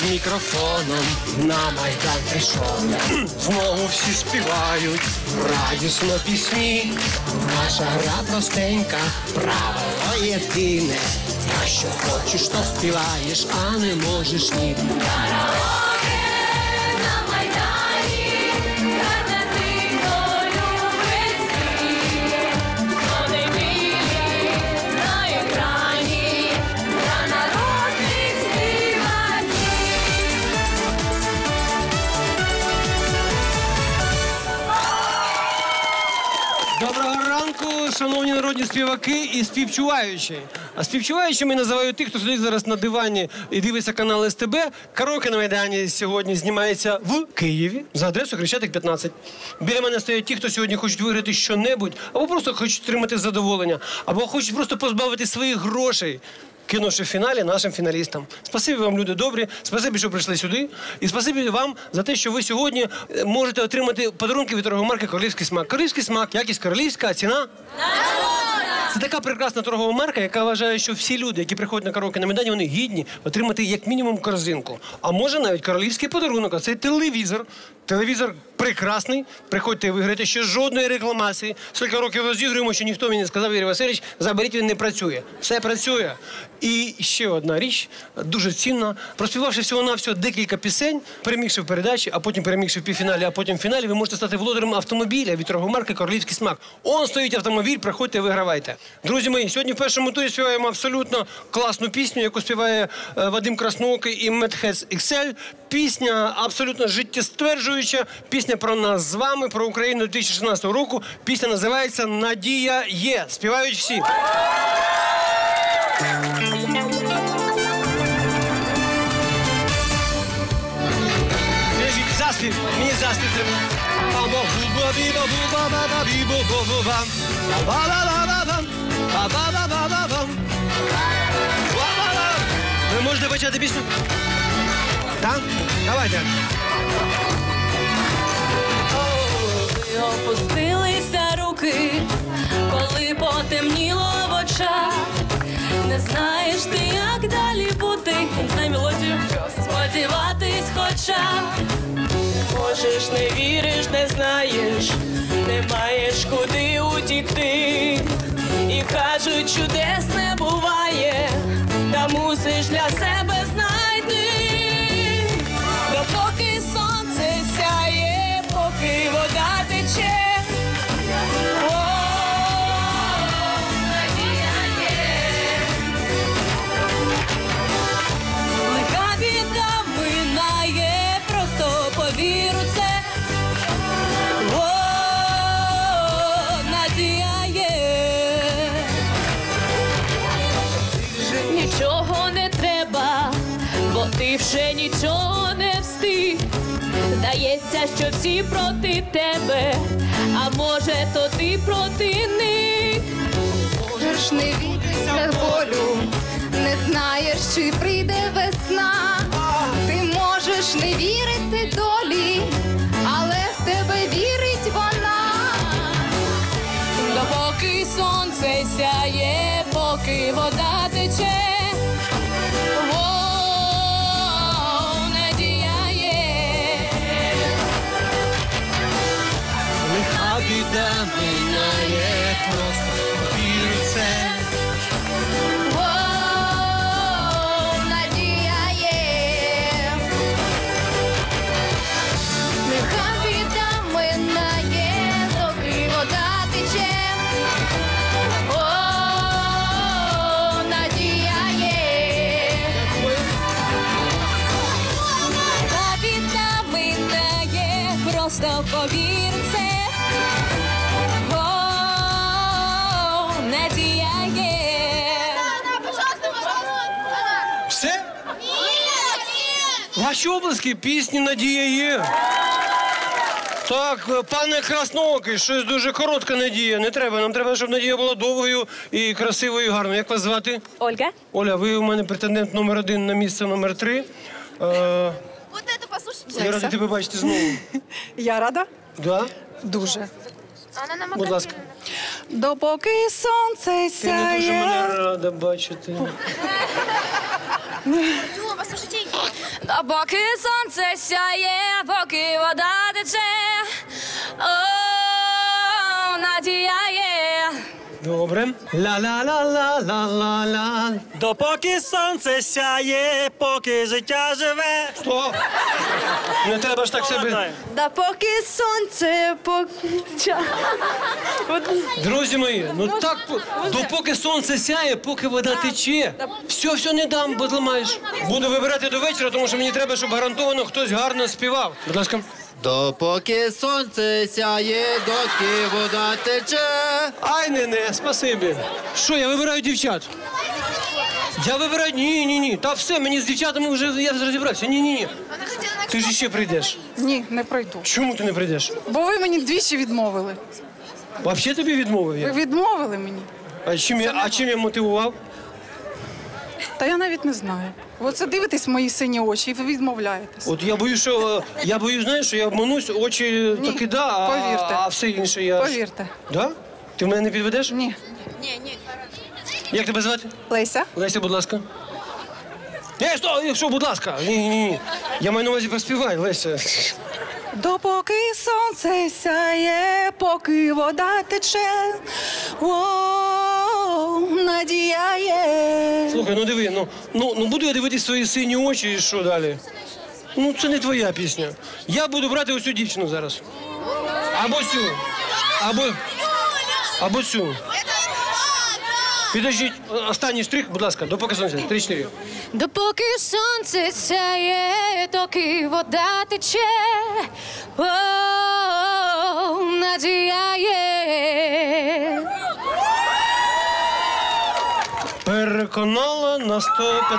з мікрофоном на Майдан прийшов. Знову всі співають радісно пісні. Наша гра простенька, правило єдине. Якщо хочеш, то співаєш, а не можеш ні. Доброго ранку, шановні народні співаки і співчуваючі. А співчуваючими називають тих, хто сидить зараз на дивані і дивиться канал СТБ. Караоке на Майдані сьогодні знімається в Києві за адресою Хрещатик, 15. Біля мене стоять ті, хто сьогодні хочуть виграти що-небудь, або просто хочуть отримати задоволення, або хочуть просто позбавити своїх грошей, кинувши в фіналі нашим фіналістам. Спасибі вам, люди добрі, спасибі, що прийшли сюди. І спасибі вам за те, що ви сьогодні можете отримати подарунки від торгової марки «Королівський смак». Королівський смак, якість королівська, а ціна? Це така прекрасна торгова марка, яка вважає, що всі люди, які приходять на караоке на Майдані, вони гідні отримати як мінімум корзинку. А може навіть королівський подарунок, а це телевізор. Телевізор прекрасний, приходьте і виграйте, ще жодної рекламації. Скільки років розігруємо, що ніхто мені не сказав, Юрій Васильович, заберіть, він не працює. Все працює. І ще одна річ, дуже цінна. Проспівавши всього-навсього декілька пісень, перемігши в передачі, а потім перемігши в півфіналі, а потім в фіналі, ви можете стати володарем автомобіля від торгової марки «Королівський смак». Он стоїть автомобіль, приходьте і вигравайте. Друзі мої, сьогодні в першому турі співаємо абсолютно класну пісню, яку співає Вадим Красноокий і Медхец XL. Пісня абсолютно життєстверджуюча, пісня про нас з вами, про Україну 2016 року. Пісня називається «Надія є». Співають всі. Заспів, мені заспів треба. Ви можете почати пісню? Так? Давайте. Опустилися руки, коли потемніло в очах. Не знаєш ти, як далі бути. Знай мелодію. Сподіватись хоча. Можеш, не віриш, не знаєш, не маєш куди утікти. І кажуть, чудес не буває, та мусиш для себе знайти. Допоки сонце сяє, поки вода тече. Лиха біда минає, просто повір у це. Надія є. Нічого не треба, бо ти вже нічого не встиг. Здається, що всі проти тебе, а може, то ти проти них. Можеш не вітися волю, не знаєш, чи прийде весна. Ти можеш не вірити долі, але в тебе вірить вона. Допоки сонце сяє, поки вода тече. Біда минає, просто повір у це. Надія є. Нехай біда минає, доки вода тече. Надія є. Нехай біда минає, просто повір у це. Все? Ваші обласки, пісні «Надія є». Так, пане Красноокий, щось дуже коротка надія. Не треба, нам треба, щоб надія була довгою і красивою, і гарною. Як вас звати? Ольга. Оля, ви у мене претендент номер 1 на місце номер 3. Вот это послушайте. Я радий тебе бачити знову. Я рада? Да? Дуже. Будь ласка. Допоки сонце Ти не дуже сяє. мене рада бачити. Послушайте. Поки сонце сяє, поки вода тече, о, надія є. Добре. Ла-ла-ла-ла-ла-ла-ла. Допоки сонце сяє, поки життя живе. Стоп! Не треба ж так себе. Да поки сонце Друзі мої, ну так, допоки сонце сяє, поки вода тече. Все не дам, бо зламаєш. Буду вибирати до вечора, тому що мені треба, щоб гарантовано хтось гарно співав. Будь ласка. Допоки сонце сяє, доки вода тече. Ай, не, спасибі. Що, я вибираю дівчат? Я вибираю... Ні. Та все, мені з дівчатами вже я розібрався. Ні. Ти ж ще прийдеш. Ні, не пройду. Чому ти не прийдеш? Бо ви мені двічі відмовили. Взагалі тобі відмовив Ви я? відмовили мені. А чим я мотивував? Та я навіть не знаю. Ви це дивитесь в мої сині очі і ви відмовляєтесь. От я боюсь, знаєш, що я обманусь, очі Ні, таки да, повірте. а все інше я... Повірте. Да? Ти мене не підведеш? Ні. Як тебе звати? Леся? Леся, будь ласка. Що, будь ласка? Ні. Я маю на увазі поспівай, Леся. Допоки сонце сяє, поки вода тече, о, надія є. Слухай, ну диви, ну буду я дивитись свої сині очі і що далі? Ну, це не твоя пісня. Я буду брати ось цю дівчину зараз. Або цю. Або цю. Підождіть, останній штрих, будь ласка, допоки сонце. 3-4. Допоки сонце сяє, доки вода тече, о, надія є. Переконала на 150%.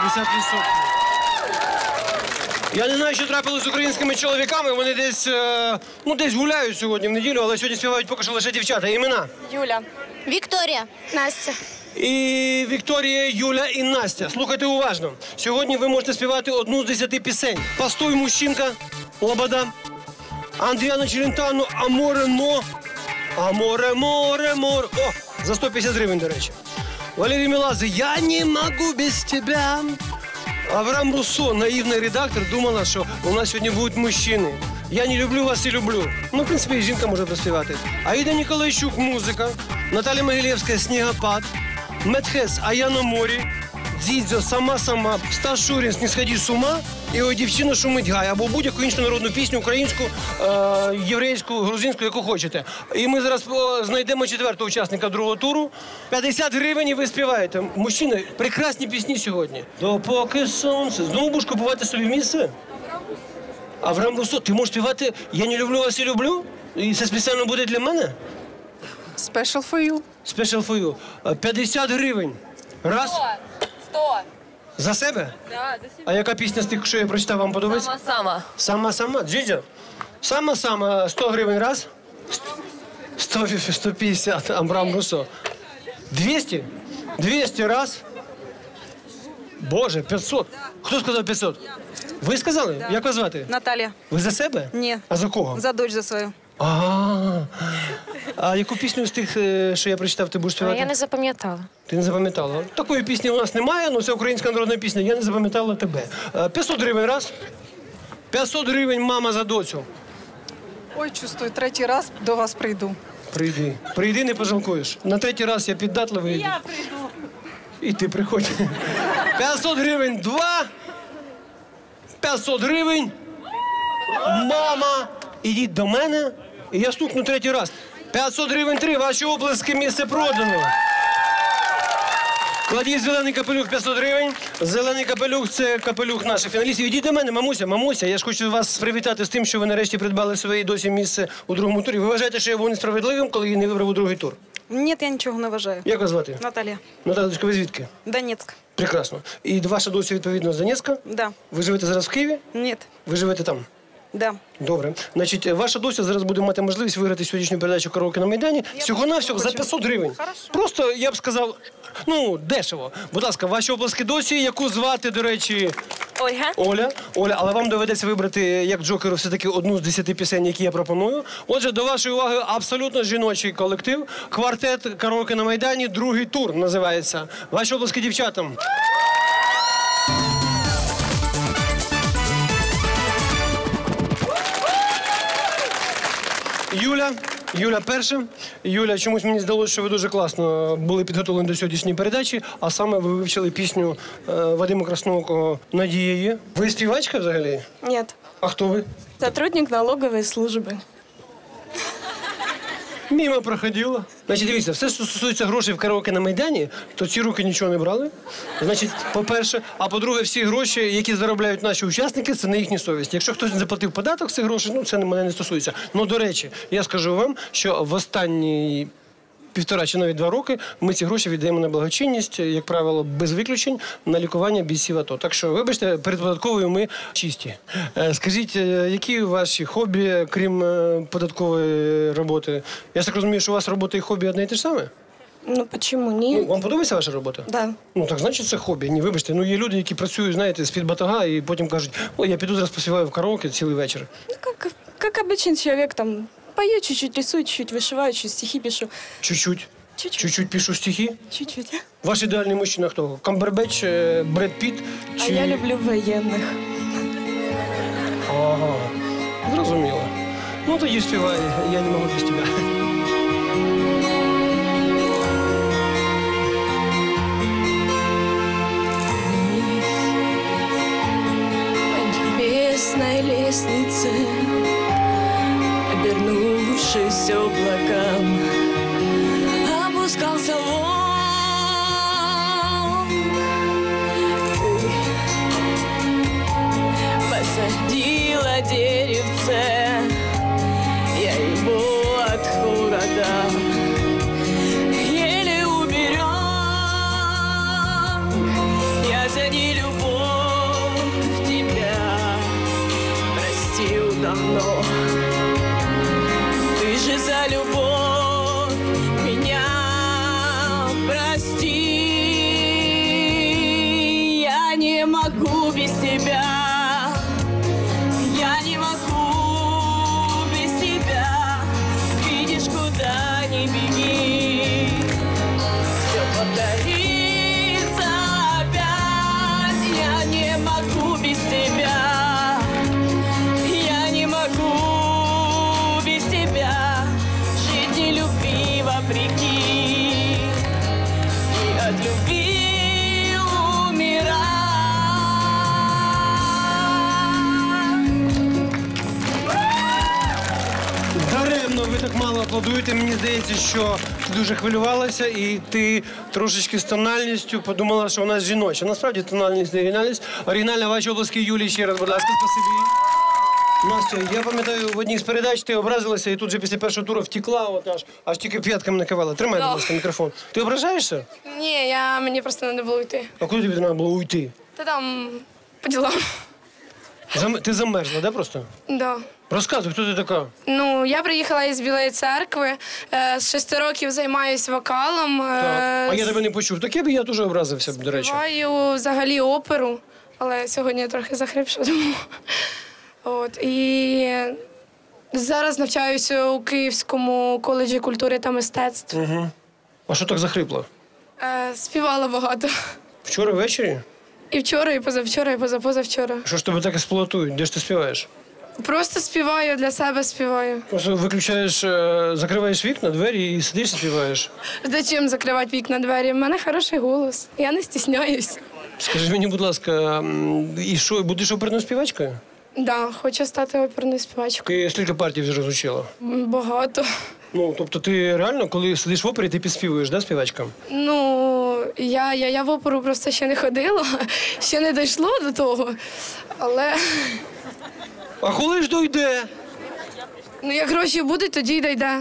Я не знаю, що трапилось з українськими чоловіками. Вони десь гуляють сьогодні в неділю, але сьогодні співають поки що лише дівчата. Імена? Юля. Вікторія, Настя. І Вікторія, Юля і Настя. Слухайте уважно. Сьогодні ви можете співати одну з 10 пісень. «Постой, мужчинка», «Лобода», Андріана Челентано, «Аморе, но», «Аморе, море, море». О, за 150 гривень, до речі. Валерій Меладзе, «Я не могу без тебя». Авраам Руссо, наївний редактор, думала, що у нас сьогодні будуть мужчини. «Я не люблю вас і люблю». Ну, в принципі, і жінка може проспівати. Аїда Ніколайчук, «Музика», Наталя Могилєвська, «Снігопад», Медхес, «А я на морі», Дзідзьо, «Сама-сама», Стас Шурін, «Не сходи з ума» і «Ой, дівчина шумить гай», або будь-яку іншу народну пісню, українську, єврейську, грузинську, яку хочете. І ми зараз знайдемо 4-го учасника другого туру. 50 гривень і ви співаєте. Мужчини, прекрасні пісні сьогодні. Допоки сонце. Знову будеш купувати собі місце? Авраам Руссо, ти можеш співати «Я не люблю вас і люблю»? І це спеціально буде для мене? Special for you. Special for you. 50 гривень. Раз. 100. За себе? Да, А яка пісня з тих, що я прочитав, вам подобається? Сама. Сама-сама. Джиджа. Сама-сама. 100 гривень раз. 150. Авраам Руссо. 200? 200 раз. Боже, 500. Хто сказав 500? Ви сказали? Як вас звати? Наталя. Ви за себе? Ні. А за кого? За дочь за свою. А яку пісню з тих, що я прочитав, ти будеш співати? Я не запам'ятала. Ти не запам'ятала? Такої пісні у нас немає, але це українська народна пісня. Я не запам'ятала тебе. 500 гривень раз. 500 гривень мама за доцю. Ой, чувствую, 3-й раз до вас прийду. Прийди. Прийди, не пожалкуєш. На 3-й раз я піддатливий. Я прийду. І ти приходь. 500 гривень 2. 500 гривень. Мама, ідіть до мене. І я стукну 3-й раз. 500 гривень 3. Ваші оплески, місце продано. Кладіть зелений капелюх 500 гривень. Зелений капелюх – це капелюх наших фіналістів. Ідіть до мене, мамуся, я ж хочу вас привітати з тим, що ви нарешті придбали своїй досі місце у другому турі. Ви вважаєте, що я був несправедливим, коли її не вибрав у другий тур? Ні, я нічого не вважаю. Як вас звати? Наталя. Наталечка, ви звідки? Донецьк. Прекрасно. І ваша дося, відповідно, з Донецька? Да. Ви живете зараз в Києві? Ні. Ви живете там? Да. Добре. Значить, ваша дося зараз буде мати можливість виграти сьогоднішню передачу «Караоке на Майдані» всього-навсього за 500 гривень. Просто, я б сказав, дешево. Будь ласка, ваші оплески досі, яку звати, до речі... Ольга. Оля, але вам доведеться вибрати, як джокеру, все-таки одну з 10 пісень, які я пропоную. Отже, до вашої уваги абсолютно жіночий колектив. Квартет «Караоке на Майдані», другий тур називається. Ваші оплески дівчатам. Юля перша. Юля, чомусь мені здалося, що ви дуже класно були підготовлені до сьогоднішньої передачі, а саме ви вивчили пісню Вадима Красноокого «Надія є». Ви співачка взагалі? Нет. А хто ви? Сотрудник налоговой службы. Мимо проходила. Значить, дивіться, все, що стосується грошей в караоке на Майдані, то ці руки нічого не брали. Значить, по-перше. А по-друге, всі гроші, які заробляють наші учасники, це на їхній совісті. Якщо хтось не заплатив податок з цих грошей, ну, це мене не стосується. Ну, до речі, я скажу вам, що в останні 1,5 чи навіть 2 роки ми ці гроші віддаємо на благочинність, як правило, без виключень, на лікування бійців АТО. Так що, вибачте, перед податковою ми чисті. Скажіть, які ваші хобі, крім податкової роботи? Я ж так розумію, що у вас робота і хобі одне і те ж саме? Ну, почему нет? Ну, вам подобається ваша робота? Да. Ну, так значить це хобі. Ні, вибачте, ну є люди, які працюють, знаєте, з-під батога і потім кажуть, ой, я піду зараз поспіваю в караоке цілий вечір. Ну, как обычный человек, там, пою чуть-чуть, рисую чуть-чуть, вышиваю, чуть стихи пишу. Чуть-чуть? Чуть-чуть. Чуть-чуть пишу стихи? Чуть-чуть. Ваш ідеальний мужчина хто? Камбербетч, Бред Піт? А я люблю военных. Ага, зрозуміло. Ну, тоді співай, я не можу без тебе. По небесной лестнице, обернувшись облакам, опускался волк. Ты посадила деревце, я его от холода еле уберег. Я за нелюбовь тебя простил давно. Ты же за любовь меня прости. Я не могу без тебя. Я не могу без тебя. Видишь, куда ни беги, все повторится опять. Я не могу без тебя. Я не могу без тебя жить, не любви вопреки, и от любви умирать. Даремно, ви так мало аплодуєте. Мені здається, що ти дуже хвилювалася і ти трошечки з тональністю подумала, що вона жіноча. Насправді тональність не оригінальність. Оригінальна ваші обласки Юлії. Ще раз, будь ласка, спасибі. Настя, я пам'ятаю, в одній з передач ти образилася і тут же після першого туру втекла, от аж тільки п'ятками накивала. Тримай, будь ласка, мікрофон. Ти ображаєшся? Ні, мені просто треба було йти. А куди тобі треба було уйти? Та там по ділам. Ти замерзла, да, просто? Да. Розказуй, хто ти така? Ну, я приїхала із Білої церкви, з 6 років займаюся вокалом. Так. А я тебе не почув. Так я теж образився, до речі. Співаю взагалі оперу, але сьогодні я трохи захрипша, тому. От, і зараз навчаюся у Київському коледжі культури та мистецтв. Угу. А що так захрипло? Співала багато. Вчора ввечері? І вчора, і позавчора, і позапозавчора. Що ж тебе так експлуатують? Де ж ти співаєш? Просто співаю, для себе співаю. Просто виключаєш, закриваєш вікна, двері і сидиш і співаєш. Зачем закривати вікна, двері? У мене хороший голос, я не стісняюсь. Скажи мені, будь ласка, і що, будеш оперною співачкою? Да, хочу стати оперною співачкою. Ти скільки партій вже розучила? Багато. Ну, тобто ти реально, коли сидиш в опері, ти підспівуєш, да, співачкам? Ну, я в оперу просто ще не ходила, ще не дійшло до того, але... А коли ж дойде? Ну, як гроші будуть, тоді й дійде.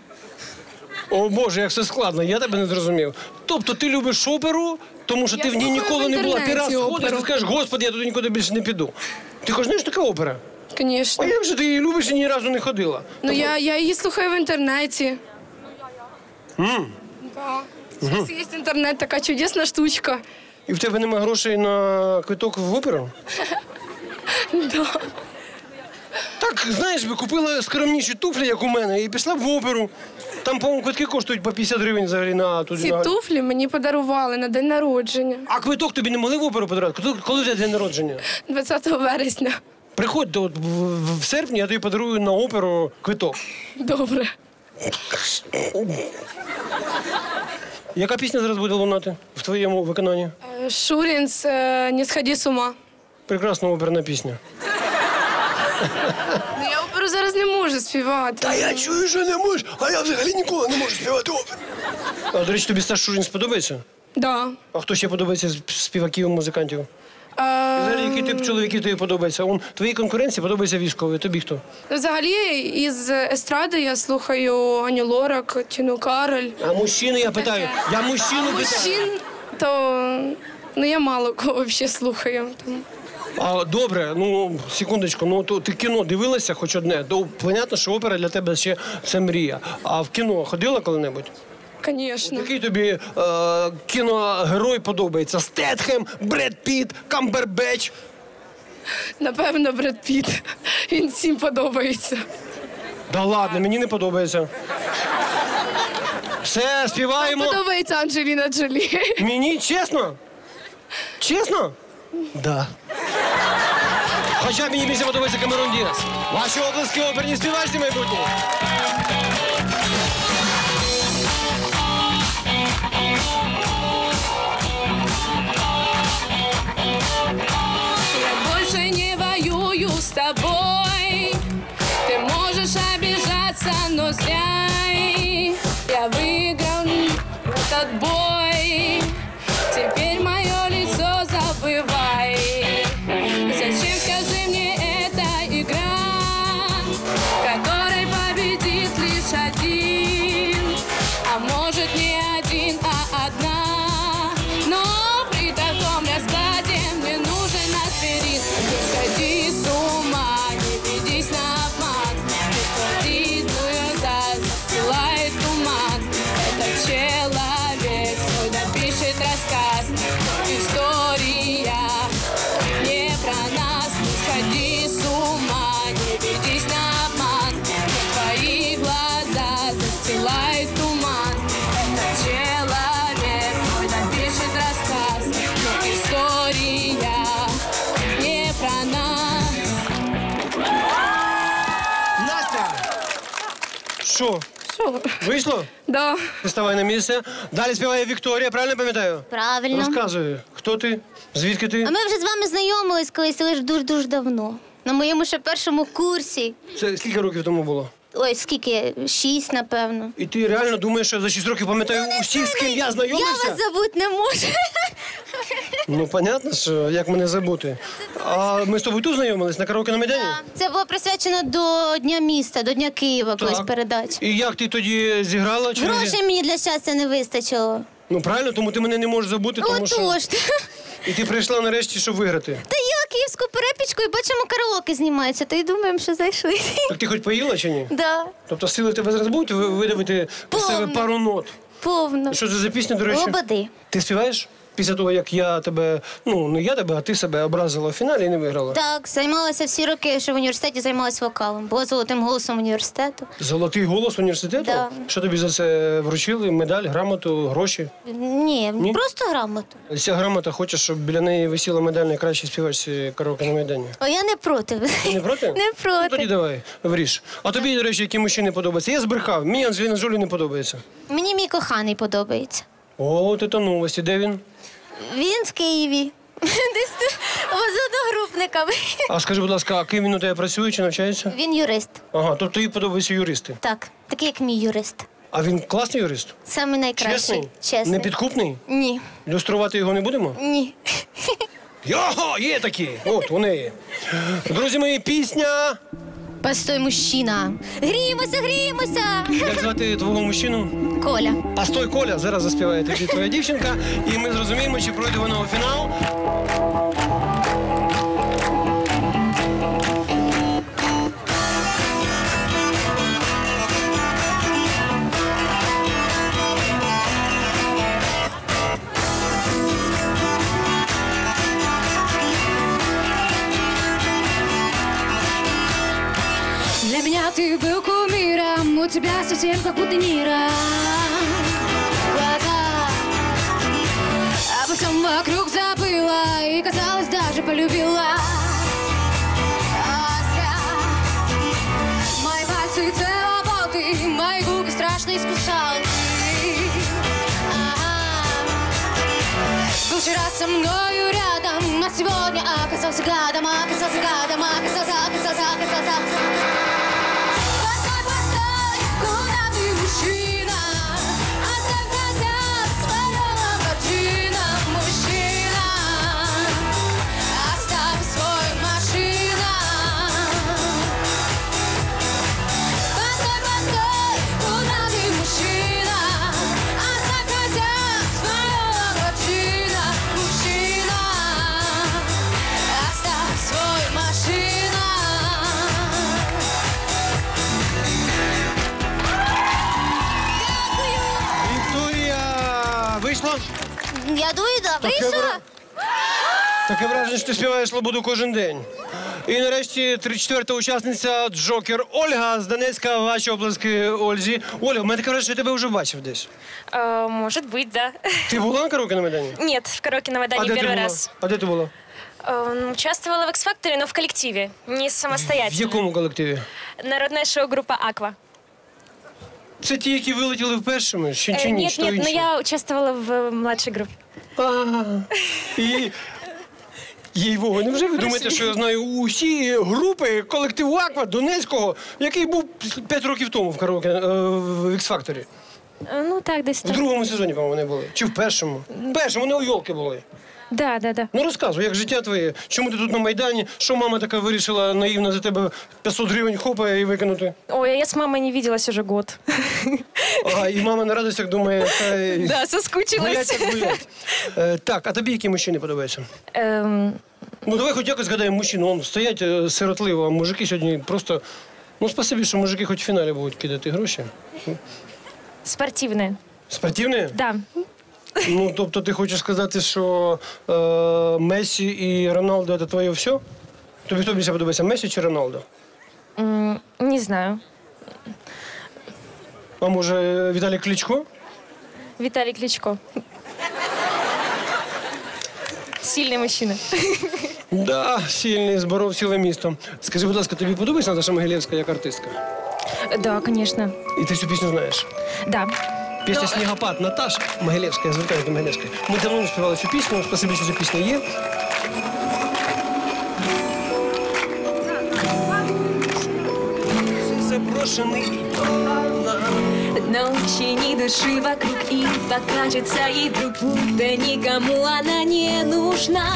О, Боже, як все складно, я тебе не зрозумів. Тобто ти любиш оперу, тому що Я ти в ній слухаю ніколи в не була. Ти раз інтернеті ходиш, оперу. ти скажеш, Господи, я туди нікуди більше не піду. Ти хоч знаєш, така опера? Звісно. А як же ти її любиш і ні разу не ходила? Ну, я її слухаю в інтернеті. Да. Зараз є інтернет, така чудесна штучка. І в тебе нема грошей на квиток в оперу? Да. Так, знаєш, би купила скромніші туфлі, як у мене, і пішла б в оперу. Там, по-моєму, квитки коштують по 50 гривень взагалі на туди. Ці туфлі мені подарували на день народження. А квиток тобі не могли в оперу подарувати? Коли в тебе день народження? 20 вересня. Приходь в серпні, я тобі подарую на оперу квиток. Добре. Яка пісня зараз буде лунати в твоєму виконанні? Шурінс, «Не сходи з ума». Прекрасна оперна пісня. Ну, я оперу зараз не можу співати. Та я чую, що не можеш, а я взагалі ніколи не можу співати оперу. А, до речі, тобі Стас Шурін сподобається? Да. А хто ще подобається з співаків, музикантів? Взагалі, який тип чоловіків тобі подобається? Твоїй конкуренції подобається військовий, тобі хто? Взагалі, із естради я слухаю Аню Лорак, Тіну Кароль. А мужчини, я питаю, я мужчину питаю. Мужчин, то я мало кого взагалі слухаю. А, добре, секундочку, то ти кіно дивилася хоч одне? Понятно, що опера для тебе ще це мрія. А в кіно ходила коли-небудь? Звісно. Який тобі кіногерой подобається? Стетхем, Бред Піт, Камбербеч? Напевно, Бред Піт. Він всім подобається. Да ладно, мені не подобається. Все, співаємо. Мені подобається Анджеліна Джолі. Мені? Чесно? Чесно? Да. Хоча мені більше подобається Камерон Діас. Ваші обласки оперні співачці майбутні. Я больше не воюю с тобой. Ты можешь обижаться, но зря. Я выиграл этот бой. Теперь мое лицо забывай. Зачем, скажи мне, эта игра, в которой победит лишь один, а может не один, а одна. Но при таком раскладе мне нужен аспирин. Не сходи с ума, не ведись на обман. Бесплодитную застилает туман. Этот человек свой напишет рассказ. История не про нас. Не сходи с ума, не ведись на обман. Твои глаза застилает туман. Этот человек свой напишет рассказ. Но история не про нас. Настя! Що? Що? Вийшло? Да. Ти ставай на місце. Далі співає Вікторія, правильно пам'ятаю? Правильно. Розказуй, хто ти? Звідки ти? А ми вже з вами знайомились колись, але ж дуже-дуже давно. На моєму ще першому курсі. Це скільки років тому було? Ой, скільки? 6, напевно. І ти реально думаєш, що я за 6 років пам'ятаю усіх, з ким я знайомився? Я вас забути не можу. Ну, понятно, що як мене забути. А ми з тобою тут знайомились, на караоке на Майдані? Це було присвячено до Дня міста, до Дня Києва, колись передача. І як ти тоді зіграла? Чи не Грошей мені для щастя не вистачило. Ну, правильно, тому ти мене не можеш забути, тому що... Отож. І ти прийшла нарешті, щоб виграти. Та я київську перепічку і бачимо, караоке знімається, то й думаємо, що зайшли. Так ти хоч поїла чи ні? Да. Тобто сили тебе зараз будуть видавити з себе пару нот? Повно. Що це за пісня, до речі? Лободи. Ти співаєш? Після того, як я тебе, не я тебе, а ти себе образила в фіналі і не виграла. Так, займалася всі роки, що в університеті займалася вокалом. Була золотим голосом університету. Золотий голос університету? Да. Що тобі за це вручили? Медаль, грамоту, гроші? Ні, просто грамоту. Ця грамота хоче, щоб біля неї висіла медаль найкращій співачці караоке на Майдані. О, я не проти. Ти не проти? Не проти. Ну, тоді давай, вріж. А тобі, до речі, які мужчини подобаються? Я збрехав, мені Анджеліна Джолі не подобається. Мені мій коханий подобається. О, це новості. Де він? Він в Києві. Десь тут з одногрупниками. А скажи, будь ласка, а ким він у тебе працює чи навчається? Він юрист. Ага, тобто їй подобаються юристи. Так, такий як мій юрист. А він класний юрист? Саме найкращий. Чесний? Чесний. Непідкупний? Ні. Люструвати його не будемо? Ні. Його, є такі! От, вони є. Друзі мої, пісня... Постой, мужчина. Гріємося, гріємося. Як звати твого мужчину? Коля. Постой, Коля. Зараз заспіває тоді твоя дівчинка. І ми зрозуміємо, чи пройде вона у фінал. Для меня ты был кумиром, у тебя совсем как у Де Ниро глаза. Обо всем вокруг забыла и, казалось, даже полюбила. со мною рядом, а сегодня оказался гадом, оказался гадом, оказался. Постой, постой, куда ты, мужчина? Оставь назад свое ламборджино, мужчина. Оставь свой машина. Постой, постой, куда ты, мужчина? Оставь назад свое ламборджино, мужчина. Оставь свой машина. Вікторія, вийшла? Я думаю, да, вийшла. Таке враження, що ти співаєш «Лободу» кожен день. І нарешті 34-та учасниця «Джокер» Ольга з Донецька. Ваші оплески Ользі. Оля, в мене таке враження, що я тебе вже бачив десь. Может быть, да. Ти була на караоке на Майдані? Нет, в караоке на Майдане первый раз. А де ти була? Участвовала в X-Factor, но в коллективе, не самостоятельно. В якому колективі? Народная шоу-группа «Аква». Це ті, які вилетіли в першому? Чи ні? Нет, но я участвовала в младшей группе. І... Їй-богу, невже ви думаєте, що я знаю усі групи колективу «Аква» Донецького, який був 5 років тому в караоке в X-Factor? Ну, так, десь В так. другому сезоні, по-моєму, вони були. Чи в першому? В першому, вони у «Йолки» були. Да. Ну розказуй, як життя твоє, чому ти тут на Майдані, що мама така вирішила наївно за тебе 500 гривень хопає і викинути? Ой, я с мамой не виделась уже год. І мама на радостях думає, Да, соскучилась. гулять. Так, а тобі які мужчини подобаються? Ну давай хоч якось згадаємо мужчин, вон стоять сиротливо, а мужики сьогодні просто... Ну спасибі, що мужики хоч в фіналі будуть кидати гроші. Спортивная. Спортивні? Да. Ну, тобто ти хочеш сказати, що Месі і Роналдо – це твоє все? Тобі хто більше подобається, Месі чи Роналдо? Не знаю. А може Віталій Кличко? Виталий Кличко. Сильный мужчина. Да, сильний, зборов ціле місто. Скажи, будь ласка, тобі подобається Наташа Могилевська як артистка? Да, конечно. І ти цю пісню знаєш? Да. Пісня «Снігопад» Наташа Могилевська, я звертаюся до Могилевської. Ми давно не співали цю пісню, спасибі, що ця пісня є. Заброшений Ночи ни души вокруг, и покажется ей вдруг, будто никому она не нужна.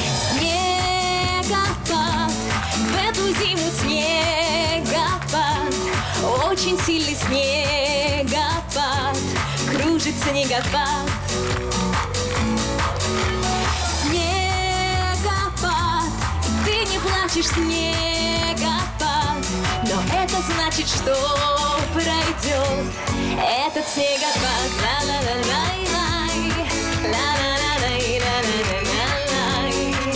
Снегопад, в эту зиму снегопад, очень сильный снегопад, кружит снегопад. Снегопад, ты не плачешь, снегопад, но это значит, что пройдет этот снегопад. Ла-ла-ла-лай-лай, ла-ла-ла-лай-ла-ла-ла-лай,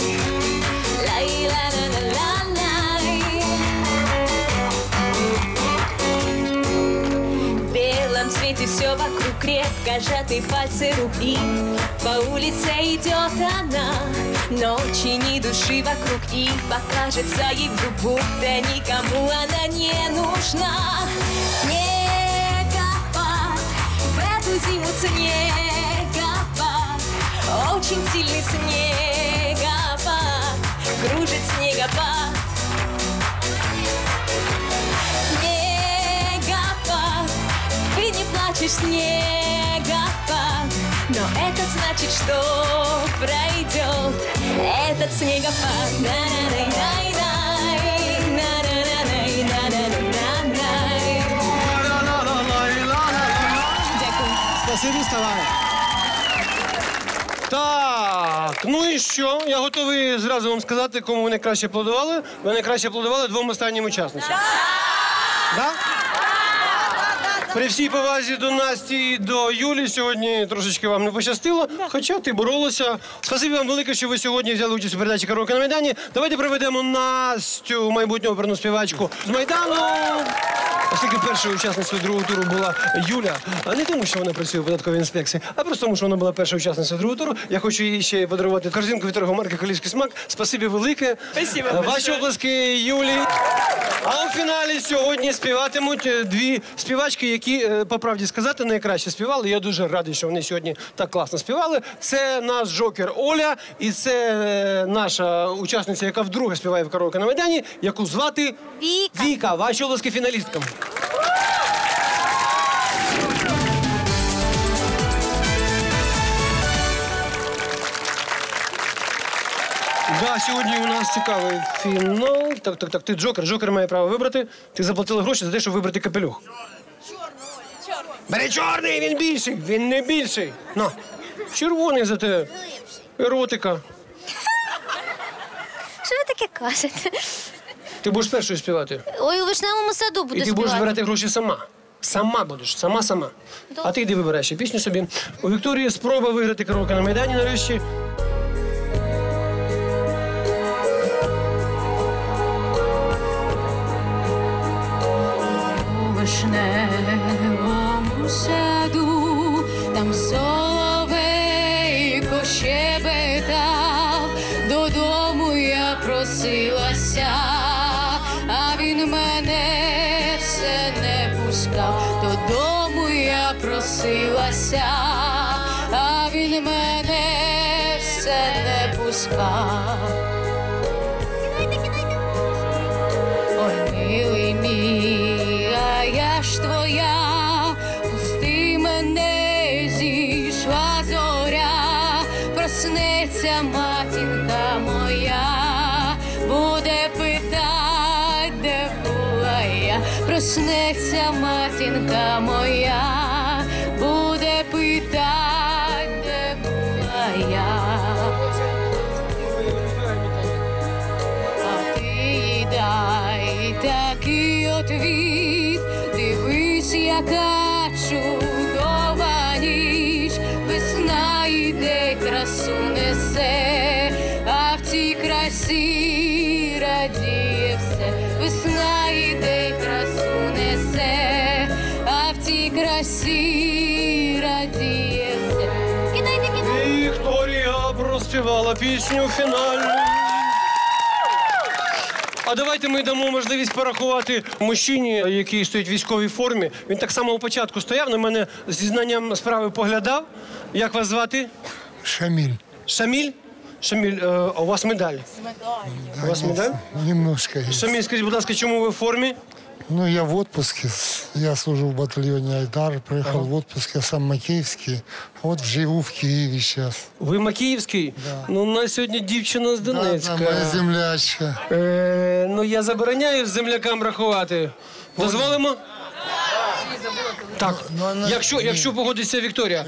лай-ла-ла-ла-лай. В белом свете все вокруг, крепко сжаты пальцы рук, и по улице идет она. Ночи ни души вокруг, и покажется ей вдруг, будто никому она не нужна. Снегопад, в эту зиму снегопад, очень сильный снегопад, кружит снегопад. Снегопад, ты не плачешь, снегопад, но это значит, что пройдет этот снегопад. Спасибі, вставай. Так, ну і що? Я готовий зразу вам сказати, кому ви найкраще аплодували. Ви найкраще аплодували 2 останнім учасницям. Да? При всій повазі до Насті і до Юлі сьогодні трошечки вам не пощастило, хоча ти боролася. Спасибі вам велике, що ви сьогодні взяли участь у передачі «Караоке на Майдані». Давайте приведемо Настю, майбутню оперну співачку з Майдану. Оскільки першою учасницею другого туру була Юля, а не тому, що вона працює в податковій інспекції, а просто тому, що вона була першою учасницею другого туру, я хочу їй ще подарувати корзинку від торгомарки «Калійський смак». Спасибі велике. Спасибо. Ваші оплески Юлі. А у фіналі сьогодні співатимуть дві співачки, які, по правді сказати, найкраще співали. Я дуже радий, що вони сьогодні так класно співали. Це наш Джокер Оля і це наша учасниця, яка вдруге співає в караоке на Майдані, яку звати Віка. Віка. Ваші оплески фіналісткам. Да, сьогодні у нас цікавий фінал. Так, ти Джокер. Джокер має право вибрати. Ти заплатила гроші за те, щоб вибрати капелюх. Чорний. Бери чорний, він більший. Він не більший. На. Червоний за те. Еротика. Що ви таке кажете? Ти будеш першою співати. Ой, у вишневому саду буду І ти співати. будеш збирати гроші сама. Сама будеш, сама. А ти йди вибираєш ще пісню собі. У Вікторії спроба виграти караоке на Майдані нарешті. У вишневому саду там соловейко щебетав, додому я просилася, а він мене все не пускав. Додому я просилася, а він мене все не пускав. Ой, милий мій, а я ж твоя, пусти мене, зійшла зоря, проснеться матінка моя, буде питать, де була я. Проснеться матінка моя, буде питать, де була я. Дай такий отвіт, дивись, яка чудова ніч, весна іде, красу несе, а в цій красі радіє все. Весна іде, красу несе, а в цій красі радіє все. Вікторія проспівала пісню фінальну. А давайте ми дамо можливість порахувати мужчині, який стоїть в військовій формі. Він так само у початку стояв, на мене зі знанням справи поглядав. Як вас звати? Шамиль. Шамиль? Шамиль, а у вас медаль? У вас медаль? Немножко есть. Шамиль, скажіть, будь ласка, чому ви в формі? Ну, я в отпуске. Я служу в батальоне «Айдар», приехал в отпуск. Я сам макеевский. А вот живу в Киеве сейчас. Ви макіївський? Да. Ну, у нас сьогодні дівчина з Донецька. Да, моя землячка. Ну, я забороняю землякам рахувати. Дозволимо? Так, якщо погодиться Вікторія.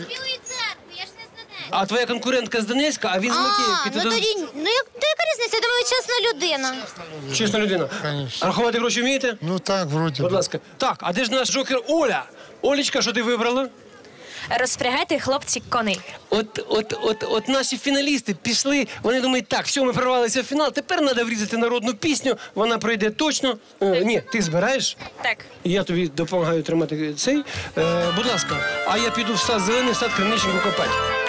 А твоя конкурентка з Донецька, а він з Макіївки. Ну тоді, яка різниця? Я думаю, чесна людина. Чесна людина. Конечно. Рахувати гроші вмієте? Ну так, вроде Будь бы. ласка. Так, а де ж наш Джокер Оля? Олечка, що ти вибрала? Розпрягайте, хлопці, коней. От наші фіналісти пішли, вони думають, так, все, ми прорвалися в фінал, тепер треба врізати народну пісню, вона пройде точно. Ні, ти збираєш? Так. Я тобі допомагаю тримати цей. Будь ласка, а я піду в сад зелений, в сад Кремниченко копати.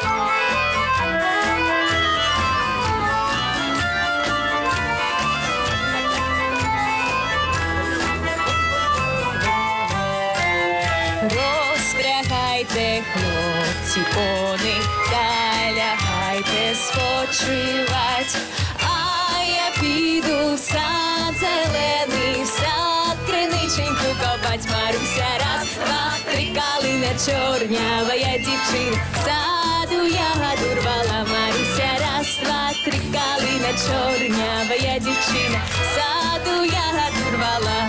Розпрягайте, хлопці, кони, та лягайте спочивать, а я піду в сад зелений, в сад Криниченьку копать. Маруся, раз, два, три, калина чорнява, я дівчина, саду ягоду рвала. Маруся, раз, два, три, калина чорнява, я дівчина, саду ягоду рвала.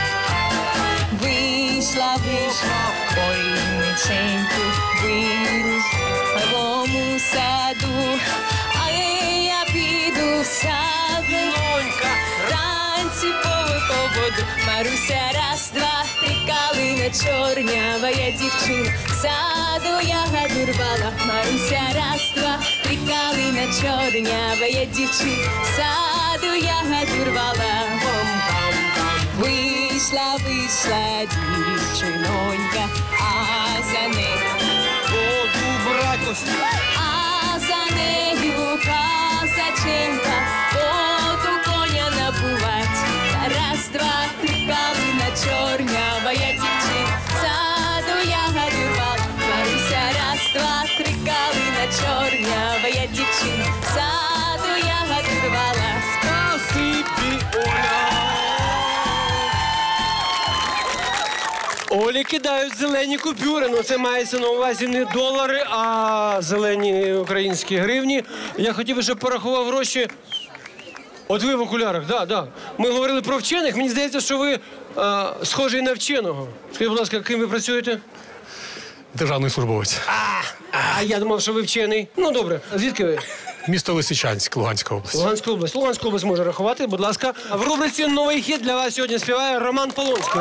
Вийшла, ой, ниченьку, вийшла в моєму саду, а я піду в сад, танці по воду. Маруся, раз, два, три, калина чорнява, я дівчина, саду ягоду рвала. Маруся, раз, два, три, калина чорнява, я дівчина, саду ягоду рвала. вийшла дівчинонька, а за нею а за нею казаченька, от у коня набувать. Раз, два, три, калина чорнявая дівчина, саду ягоди рвала. Маруся, раз, два, три, калина чорнявая дівчина, саду ягоди рвала. Спасибі, Оля. Олі кидають зелені купюри, ну це мається на увазі не долари, а зелені українські гривні. Я хотів би, щоб порахував гроші. От ви в окулярах, да. Ми говорили про вчених, мені здається, що ви схожий на вченого. Скажіть, будь ласка, ким ви працюєте? Державний службовець. А я думав, що ви вчений. Ну, добре. А звідки ви? Місто Лисичанськ, Луганська область. Луганська область може рахувати, будь ласка. В рубриці «Новий хіт» для вас сьогодні співає Роман Полонський.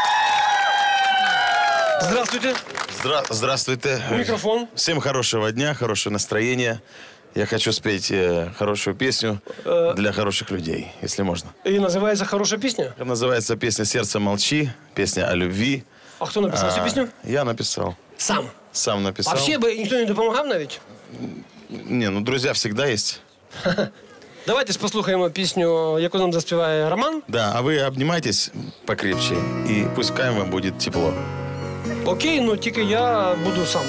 Здравствуйте. Здравствуйте. Микрофон. Всем хорошего дня, хорошего настроения. Я хочу спеть хорошую песню для хороших людей, если можно. И называется «Хорошая песня»? Называется песня «Сердце молчи», песня о любви. А кто написал всю песню? Я написал. Сам? Сам написал. А вообще бы никто не допомагав навіть? Не, ну друзья всегда есть. Давайте послухаємо пісню, яку нам заспіває Роман. Да, а вы обнимайтесь покрепче, и пускай вам будет тепло. Окей, но тільки я буду сам.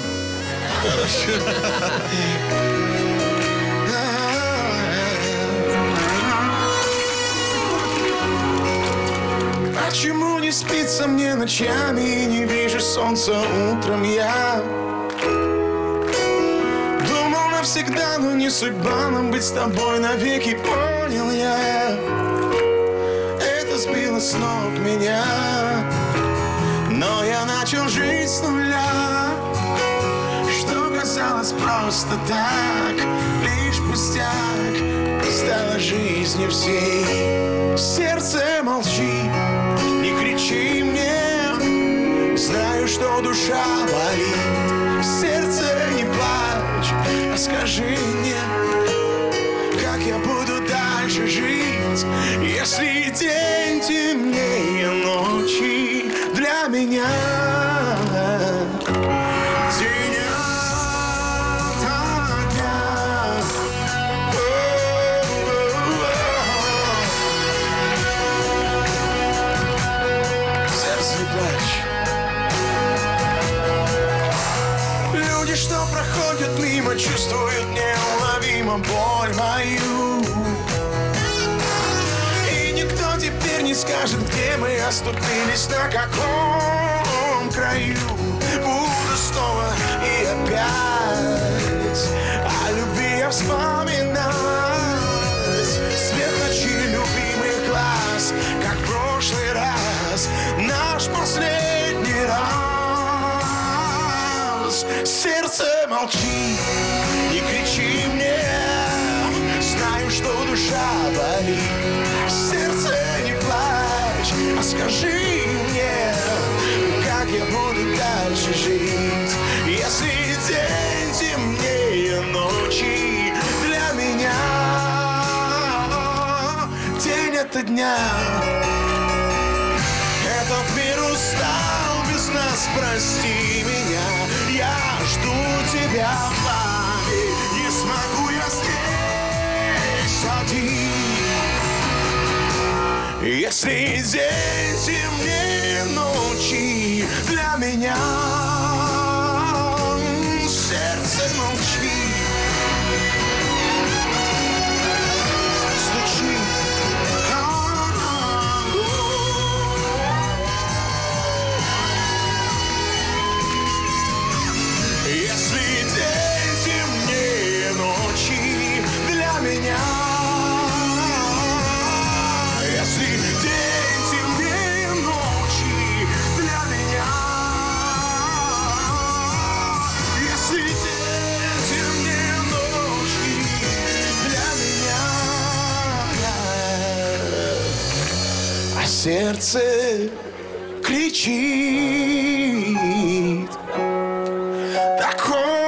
Почему не спится мне ночами и не вижу солнца утром я? Думал навсегда, но не судьба нам быть с тобой навеки, понял я. Это сбило с ног меня, но я начал жить с нуля. Что казалось просто так, лишь пустяк, стало жизнью всей. Сердце молчи, не кричи мне, знаю, что душа болит. Сердце не плачь, а скажи мне, как я буду дальше жить, если день темнее ночи для меня. День ото дня. Сердце не плачь. Люди, что проходят мимо, чувствуют неуловимо боль мою. И никто теперь не скажет, где мы оступились, на каком краю. Буду снова и опять о любви я вспоминать. Свет ночи любимых глаз, как в прошлый раз, наш последний раз. Сердце молчи, не кричи мне, знаю, что душа болит. Сердце не плачь, а скажи мне, как я буду дальше жить, если день темнее ночи для меня. День ото дня. Этот мир устал без нас, прости меня. Я жду тебя в лаве, не смогу я здесь один. Если день темнее ночи для меня. Сердце молчи, стучи. Если день темнее ночи для меня. Если день темнее ночи для меня. Если день темнее ночи для меня. А сердце кричит, так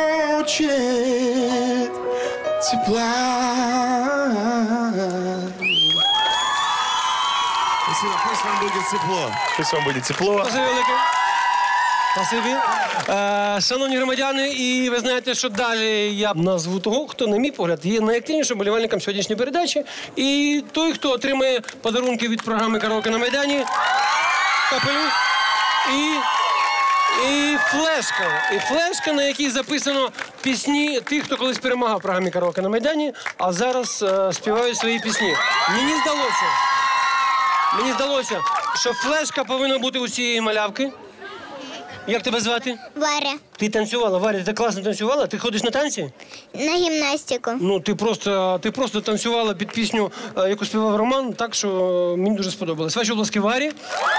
хочет тепла. Спасибо, пусть вам будет тепло. Пусть вам будет тепло. Спасибі велике. Спасибі. Шановні громадяни, і ви знаєте, що далі я назву того, хто, на мій погляд, є найактивнішим болівальником сьогоднішньої передачі. І той, хто отримає подарунки від програми «Караоке на Майдані», капелюх і флешка. І флешка, на якій записано пісні тих, хто колись перемагав в програмі «Караоке на Майдані», а зараз співають свої пісні. Мені здалося, що флешка повинна бути у цієї малявки. Як тебе звати? Варя. Ти танцювала, Варя, ти класно танцювала? Ти ходиш на танці? На гімнастику. Ну, ти просто танцювала під пісню, яку співав Роман, так що мені дуже сподобалось. Ваші обласки Варі.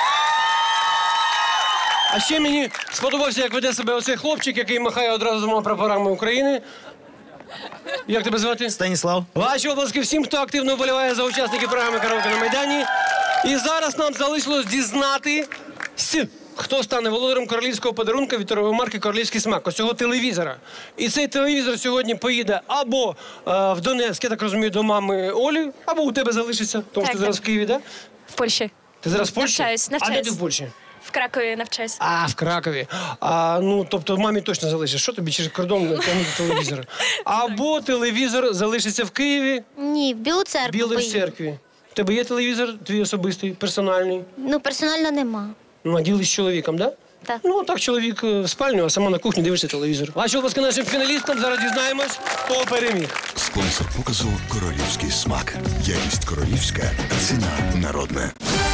А ще мені сподобався, як веде себе оцей хлопчик, який махає одразу двома прапорами України. Як тебе звати? Станіслав. Ваші обласки всім, хто активно вболіває за учасників програми «Караоке на Майдані». І зараз нам залишилось дізнатися, хто стане володарем королівського подарунка від торгової марки «Королівський смак», ось цього телевізора. І цей телевізор сьогодні поїде або в Донецьк, я так розумію, до мами Олі, або у тебе залишиться, тому що ти зараз в Києві, так? В Польщі. Ти зараз в Польщі? Навчаюсь. А де ти в Польщі? В Кракові навчаюсь. А, в Кракові. Ну, тобто мамі точно залишиш. Що тобі через кордон тягнути телевізор? Або телевізор залишиться в Києві. Ні, в Білу церкву. Білій церкві. У тебе є телевізор твій особистий, персональний? Ну, персонально нема. Ну, а ділиш з чоловіком, так? Так. Ну, так чоловік в спальню, а сама на кухні дивишся телевізор. Ваші обласки нашим фіналістам, зараз дізнаємось, хто переміг. Спонсор показу «Королівський смак». Якість королівська, ціна народна.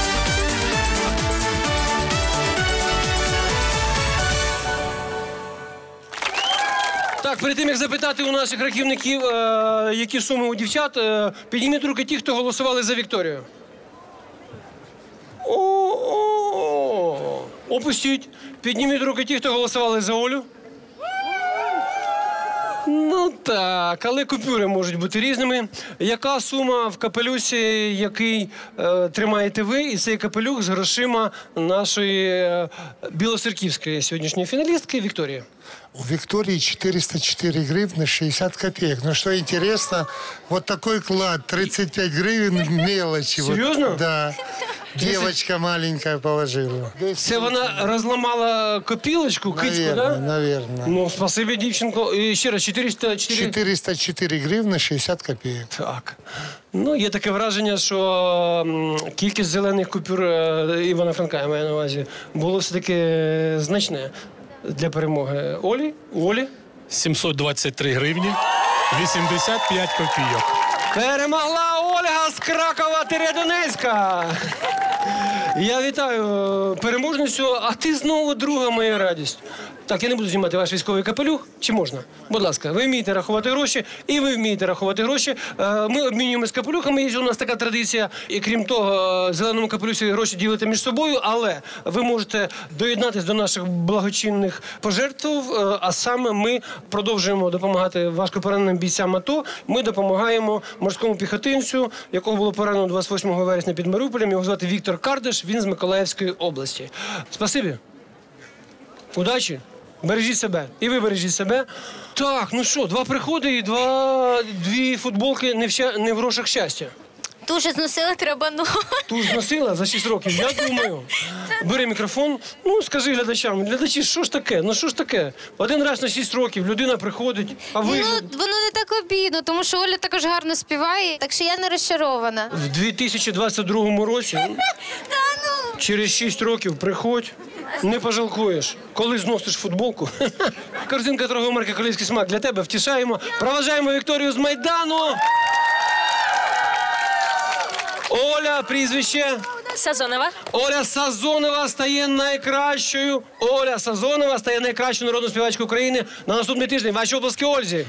Так, перед тим, як запитати у наших рахівників, які суми у дівчат, підніміть руки ті, хто голосували за Вікторію. Опустіть. Підніміть руки ті, хто голосували за Олю. Ну так, але купюри можуть бути різними. Яка сума в капелюсі, який тримаєте ви, і цей капелюх з грошима нашої білоцерківської сьогоднішньої фіналістки Вікторії? У Виктории 404 гривны 60 копеек. Но что интересно, вот такой клад, 35 гривен мелочи. Серьезно? Вот, да. Девочка маленькая положила. Це вона розламала копілочку, кицьку, так? Наверное. Ну, спасибі, дівчинко. І ще раз, 404 гривни 60 копійок. Так. Ну, є таке враження, що кількість зелених купюр Івана Франка, я маю на увазі, було все-таки значне для перемоги. Олі? 723 гривні, 85 копійок. Перемогла Ольга з Кракова-Донецька. Я вітаю переможницю, а ти знову друга моя радість. Так, я не буду знімати ваш військовий капелюх. Чи можна? Будь ласка, ви вмієте рахувати гроші, і ви вмієте рахувати гроші. Ми обмінюємося капелюхами, є у нас така традиція. І крім того, в зеленому капелюсі гроші ділите між собою, але ви можете доєднатися до наших благочинних пожертв, а саме ми продовжуємо допомагати важкопораненим бійцям АТО. Ми допомагаємо морському піхотинцю, якого було поранено 28 вересня під Маріуполем. Його звати Віктор Кардаш, він з Миколаївської області. Спасибі. Удачі. Бережіть себе. І ви бережіть себе. Так, ну що, 2 приходи і дві футболки не в грошах щастя. Ту ж зносила, треба нову. Ту ж зносила за 6 років, я думаю. Бери мікрофон, ну скажи глядачам. Глядачі, що ж таке? Ну що ж таке? Один раз на 6 років людина приходить, а ви... Ну, воно не так обідно, тому що Оля також гарно співає, так що я не розчарована. В 2022 році через 6 років приходь, не пожалкуєш. Коли зносиш футболку, корзинка торгової марки «Королівський смак» для тебе, втішаємо. Проважаємо Вікторію з Майдану. Оля, прізвище? Сазонова. Оля Сазонова стає найкращою. Оля Сазонова стає найкращою народною співачкою України на наступний тиждень. Ваші обласки Ользі.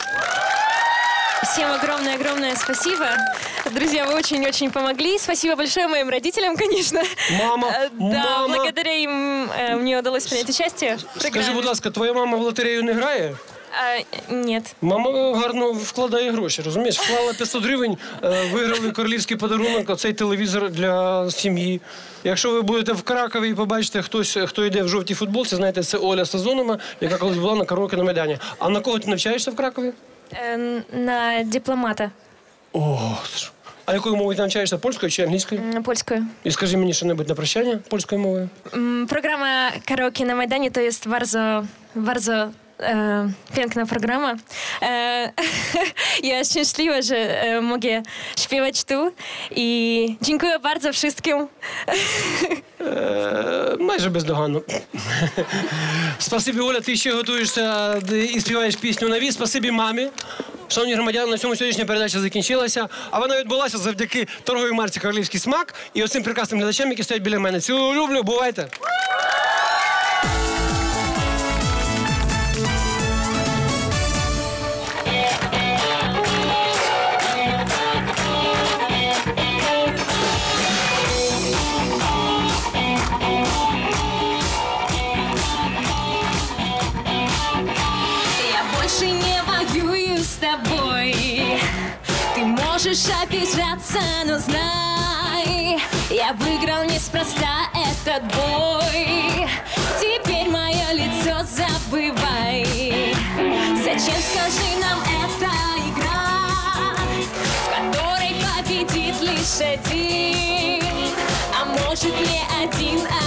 Всем огромное спасибо. Друзья, вы очень-очень помогли. Спасибо большое моим родителям, конечно. Мама, да, благодаря им мне удалось принять участие. Скажи, будь ласка, твоя мама в лотерею не грає? Нет. Мама гарно вкладає гроші, розумієш? Вклала 500 гривень, виграли королівський подарунок, оцей телевізор для сім'ї. Якщо ви будете в Кракові і побачите хтось, хто йде в жовтій футболці, знаєте, це Оля Сазонова, яка колись була на «Караоке на Майдані». А на кого ти навчаєшся в Кракові? На дипломата. О, А якою мовою ти навчаєшся? Польською чи англійською? Польською. І скажи мені що-небудь на прощання польською мовою. Programa Karaoke na Majdanie to jest bardzo piękna programa. Ja szczęśliwa, że mogę śpiewać tu i dziękuję bardzo wszystkim. Майже бездоганно. Спасибі, Оля, ти ще готуєшся і співаєш пісню на віз. Спасибі мамі. Шановні громадяни, на цьому сьогоднішня передача закінчилася. А вона відбулася завдяки торговій марці «Королівський смак» і оцим прекрасним глядачам, які стоять біля мене. Цілую, люблю, бувайте! Ты можешь обижаться, но знай, я выиграл неспроста этот бой. Теперь мое лицо забывай. Зачем, скажи, нам эта игра, в которой победит лишь один, а может не один,